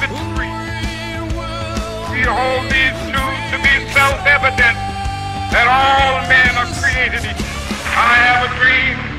free. We hold these truths to be self-evident that all men are created equal. I have a dream